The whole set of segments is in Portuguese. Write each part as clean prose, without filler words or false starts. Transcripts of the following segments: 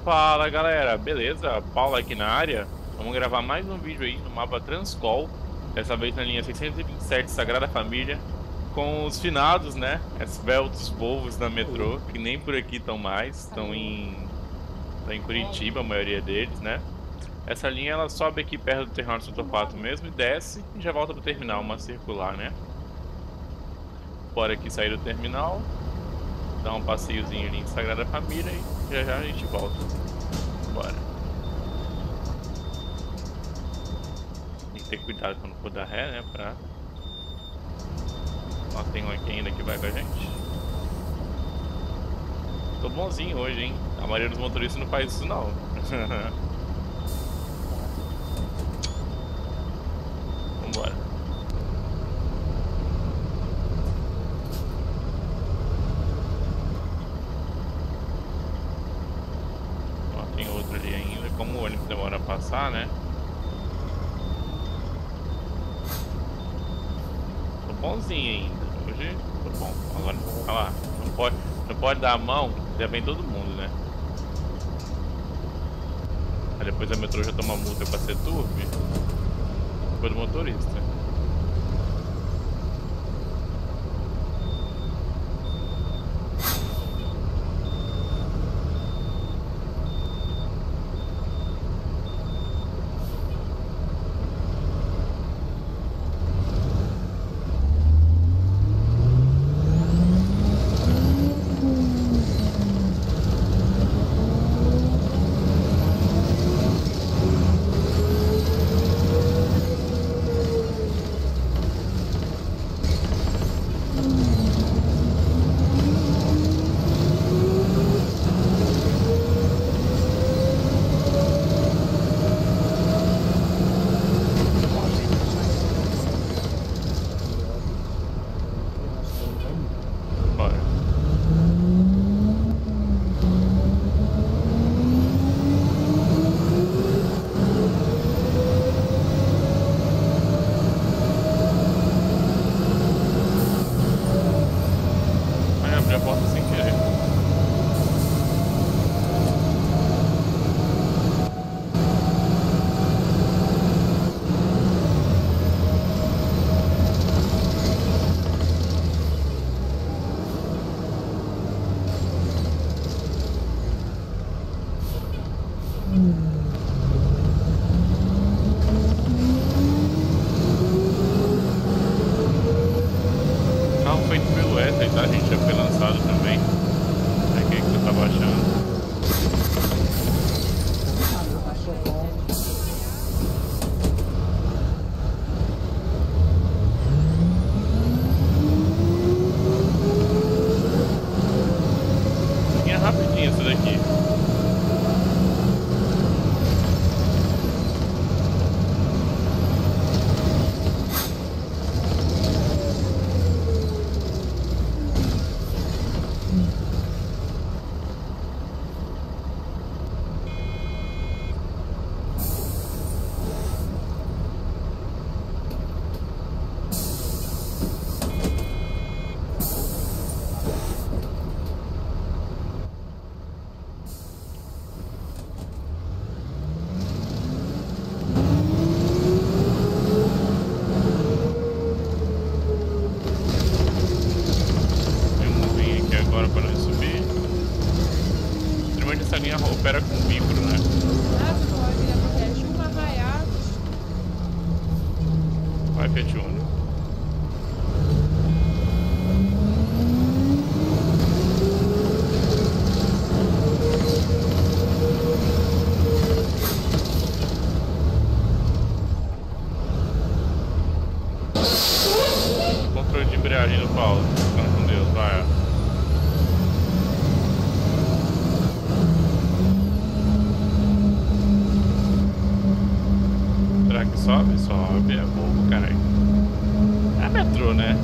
Fala galera, beleza? Paulo aqui na área. Vamos gravar mais um vídeo aí no mapa Transcol, dessa vez na linha 627 Sagrada Família, com os finados, né? Esbeltos povos da metrô, que nem por aqui estão mais, estão em Curitiba, a maioria deles, né? Essa linha ela sobe aqui perto do terminal de Santo Pato mesmo e desce e já volta pro terminal, uma circular, né? Bora aqui sair do terminal, dar um passeiozinho ali em Sagrada Família e já já a gente volta. Bora. Tem que ter cuidado quando for dar ré, né? Ó, tem um aqui ainda que vai com a gente. Tô bonzinho hoje, hein? A maioria dos motoristas não faz isso, não. Vambora. Ó, tem outro ali ainda. Como o ônibus demora a passar, né? Tô bonzinho ainda. Hoje tô bom. Agora, olha lá. Não pode dar a mão, já vem todo mundo, né? Aí depois a metrô já toma multa pra ser turve. Foi do motorista. Bora. Ai, abri a porta sem querer. Carro feito pelo Wesley, tá? A gente já foi lançado também. O que você tava achando? E é rapidinho isso daqui. Vamos vir aqui agora para nós subir. Geralmente essa linha opera com micro, né? Vai, Fiat Uno. Controle de embreagem do Paulo. Ficando com Deus, vai. Ó. Será que sobe? Sobe, é bobo, caralho. É metrô, né?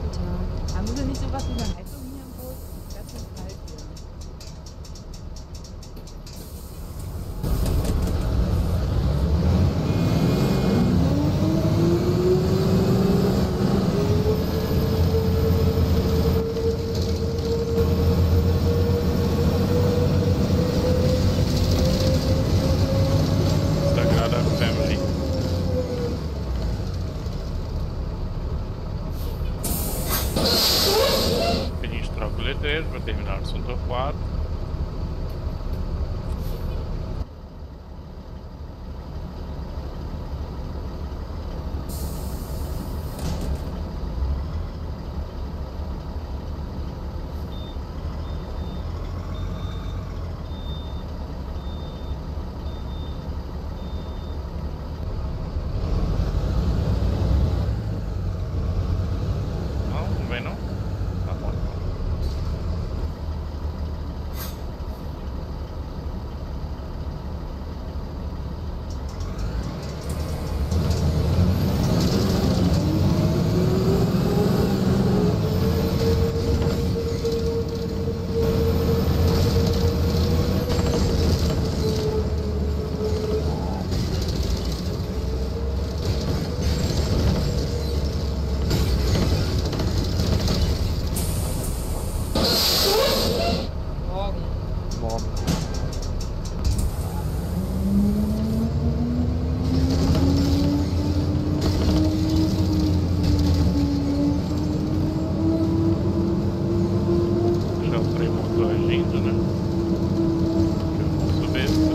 Tja, haben Sie nicht sowas wie eine Heizung hier im Boot? Ganz schön kalt hier. Sagrada Family. A gente troca o letreiro para terminar o assunto 4. Não vem não? Tá bom então. Morgen. Morgen. Já o trem montou agindo, né? Que eu não sou besta.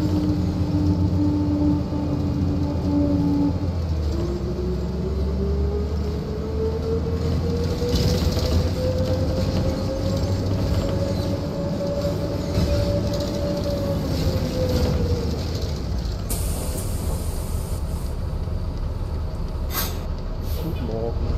Guten Morgen.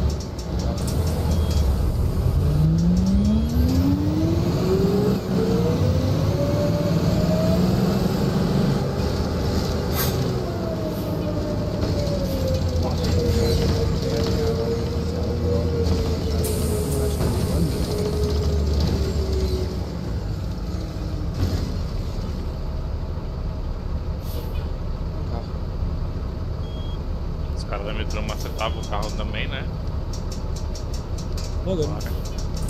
Os caras da metrô macetavam o carro também, né? Morgen. Bora.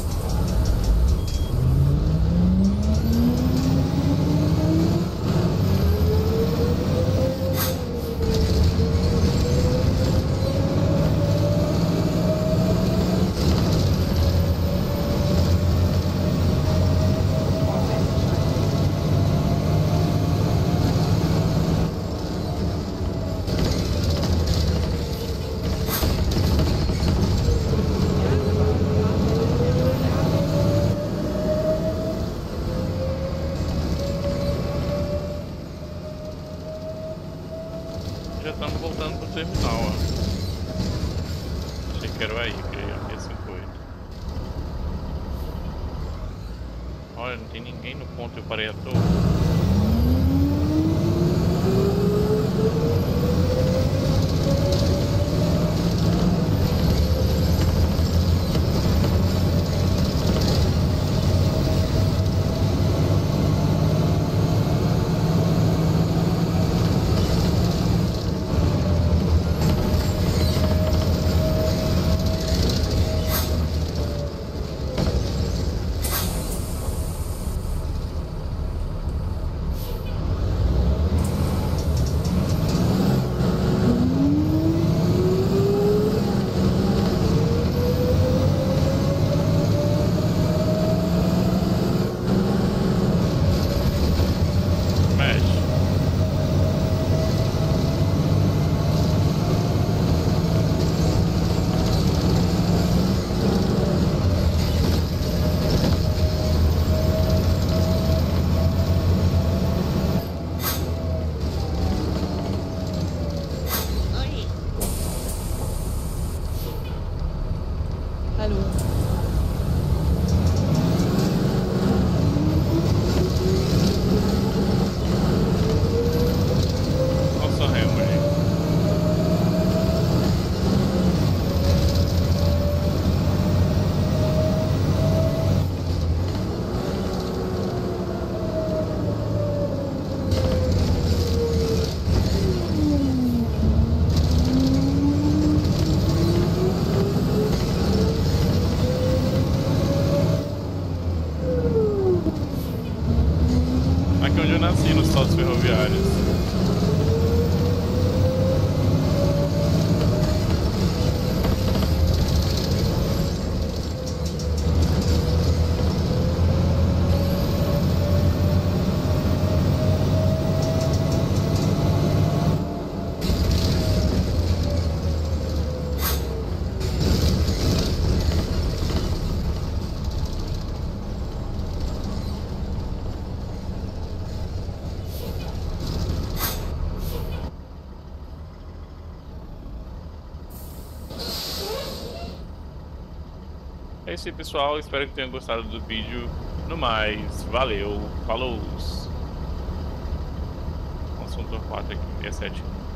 Já estamos voltando pro terminal, ó. Achei que era o aí, criei a P58. Olha, não tem ninguém no ponto, eu parei à toa. Mexe. Hallo. Nossa, remo, gente. funciona assim nos postos ferroviários. É isso aí, pessoal. Espero que tenham gostado do vídeo. No mais, valeu, falou! Nossa, um 4 aqui, 67.